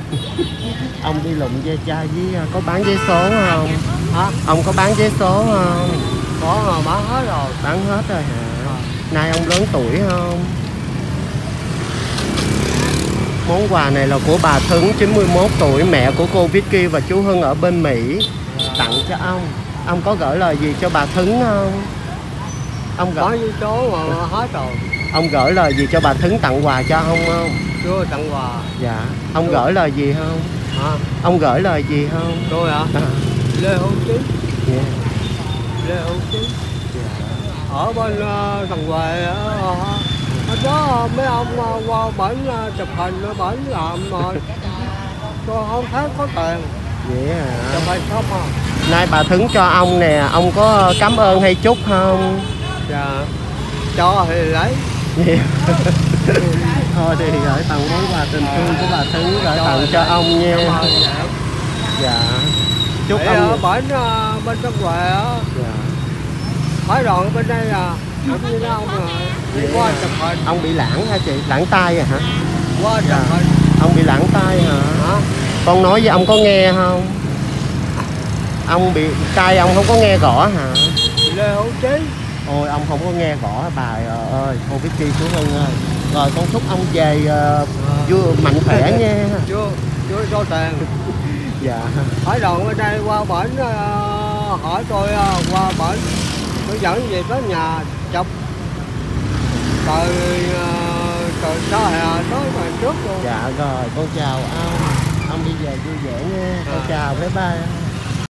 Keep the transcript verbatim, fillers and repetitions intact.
Ông đi lụm ve chai với có bán vé số không? Hả? Ông có bán vé số không? Có rồi, bán hết rồi. Bán hết rồi hả? Nay ông lớn tuổi không? Món quà này là của bà Thứng chín mươi mốt tuổi, mẹ của cô Vicky và chú Hưng ở bên Mỹ, tặng cho ông. Ông có gửi lời gì cho bà Thứng không? Ông Có gửi với số mà hết rồi. Ông gửi lời gì cho bà Thứng tặng quà cho ông không? Chưa tặng quà. Dạ. Ông Chưa. gửi lời gì không? Hả? Ông gửi lời gì không? Tôi hả? À. Lê Hữu Chí. Yeah. Lê Hữu Chí. Yeah. Ở bên uh, Thằng Huệ ở uh, đó mấy ông uh, qua bển uh, chụp hình ở bển làm rồi. Tôi không thấy có tiền. Vậy hả? Chụp hình không à. Nay bà Thứng cho ông nè, ông có cảm ơn hay chúc không? Dạ. Cho thì lấy. Yeah. Thôi thì gửi tặng món quà tình thương của bà Thứng gửi tặng cho ông nha. Dạ. Chúc Để ông. ở bển uh, bên Thằng Huệ á. Dạ. Phải rồi bên đây à. Cũng như đó ông rồi. Đi Yeah. qua chụp hình. Ông bị lãng hả chị? Lãng tai à hả? Qua chụp Dạ. hình. Ông bị lãng tai hả? Hả? Con nói với ông có nghe không? Ông bị tai ông không có nghe rõ hả? Lê Hữu Chí. Ôi ông không có nghe rõ bài ơi, cô Vicky chú Hưng ơi. Rồi con chúc ông về uh, vui mạnh khỏe nha. Chưa, chưa cho tiền. Dạ. Hỏi đoàn bên đây qua bển uh, hỏi tôi uh, qua bển tôi dẫn về tới nhà chụp từ uh, từ sau hè tới ngày trước luôn. Dạ rồi con chào ông. Ông đi về vui vẻ nha. Con À. chào bye bye.